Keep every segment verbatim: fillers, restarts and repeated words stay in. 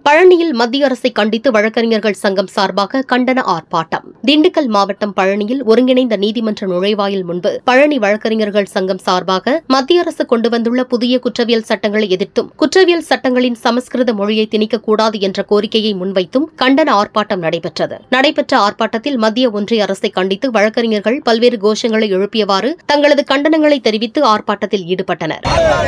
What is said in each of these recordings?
பழனியில் மத்திய அரசை கண்டித்து வழக்கறிஞர்கள் சங்கம் சார்பாக கண்டன ஆர்ப்பாட்டம். திண்டுக்கல் மாவட்டம் பழனியில் ஒருங்கிணைந்த நீதிமன்ற நுழைவாயில் முன்பு பழனி வழக்கறிஞர்கள் சங்கம் சார்பாக மத்திய அரசு கொண்டு வந்துள்ள புதிய குற்றவியல் சட்டங்களை எதிர்த்தும் குற்றவியல் சட்டங்களின் சமஸ்கிருத மொழியை திணிக்கக்கூடாது என்ற கோரிக்கையை முன்வைத்தும் கண்டன ஆர்ப்பாட்டம் நடைபெற்றது. நடைபெற்ற ஆர்ப்பாட்டத்தில் மத்திய ஒன்றிய அரசை கண்டித்து வழக்கறிஞர்கள் பல்வேறு கோஷங்களை எழுப்பியவாறு தங்களது கண்டனங்களை தெரிவித்து ஆர்ப்பாட்டத்தில் ஈடுபட்டனர்.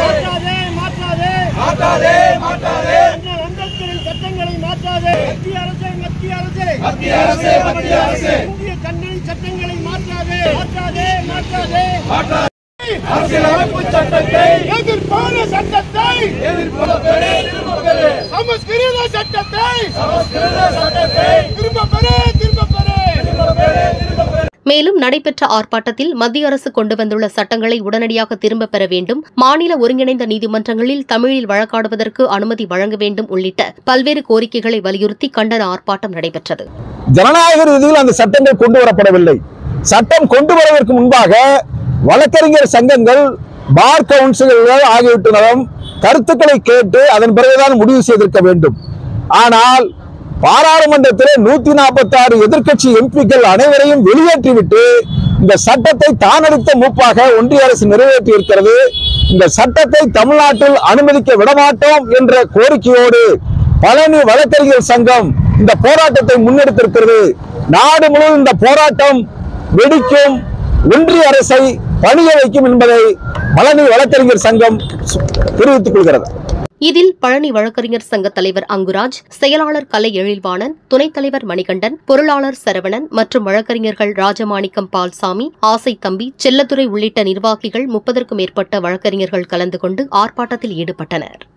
சட்டங்களை மாற்றாதே, மத்திய அரசே மத்திய அரசே மத்திய அரசே மத்திய அரசே இந்திய கண்ணனி சட்டங்களை மாற்றாதே மாற்றாதே மாற்றாதே மாற்றாதே அரசியலமைப்பு சட்டத்தை எதிர்ப்பான சட்டத்தை எதிர்ப்பதே திரும்பப்பெறு சமஸ்கிருத சட்டத்தை சமஸ்கிருத சட்டத்தை திரும்பப்பெறு திரும்பப்பெறு திரும்பப்பெறு திரும்பப்பெறு மேலும் நடைபெற்ற ஆர்ப்பாட்டத்தில் மத்திய அரசு கொண்டு வந்துள்ள சட்டங்களை உடனடியாக திரும்பப் பெற வேண்டும், மாநில ஒருங்கிணைந்த நீதிமன்றங்களில் தமிழில் வழக்காடுவதற்கு அனுமதி வழங்க வேண்டும் உள்ளிட்ட பல்வேறு கோரிக்கைகளை வலியுறுத்தி கண்டன ஆர்ப்பாட்டம் நடைபெற்றது. ஜனநாயக ரீதியில் அந்த சட்டங்கள் கொண்டு வரப்படவில்லை. சட்டம் கொண்டு வருவதற்கு முன்பாக வழக்கறிஞர் சங்கங்கள், பார் கவுன்சில்கள் ஆகியவற்றினரும் கருத்துக்களை கேட்டு அதன் பிறகுதான் முடிவு செய்திருக்க வேண்டும். ஆனால் பாராளுமன்றத்திலே நூத்தி நாற்பத்தி ஆறு எதிர்கட்சி எம்பிக்கள் அனைவரையும் வெளியேற்றிவிட்டு இந்த சட்டத்தை தானடித்த மூப்பாக ஒன்றிய அரசு நிறைவேற்றி இருக்கிறது. இந்த சட்டத்தை தமிழ்நாட்டில் அனுமதிக்க விடமாட்டோம் என்ற கோரிக்கையோடு பழனி வழக்கறிஞர் சங்கம் இந்த போராட்டத்தை முன்னெடுத்திருக்கிறது. நாடு முழுவதும் இந்த போராட்டம் வெடிக்கும், ஒன்றிய அரசை பணிய வைக்கும் என்பதை பழனி வழக்கறிஞர் சங்கம் தெரிவித்துக் கொள்கிறது. இதில் பழனி வழக்கறிஞர் சங்க தலைவர் அங்குராஜ், செயலாளர் கலை எழில்வாணன், துணைத் தலைவர் மணிகண்டன், பொருளாளர் சரவணன் மற்றும் வழக்கறிஞர்கள் ராஜமாணிக்கம் பால்சாமி, ஆசை தம்பி, செல்லத்துறை உள்ளிட்ட நிர்வாகிகள் முப்பதற்கும் மேற்பட்ட வழக்கறிஞர்கள் கலந்து கொண்டு ஆர்ப்பாட்டத்தில் ஈடுபட்டனர்.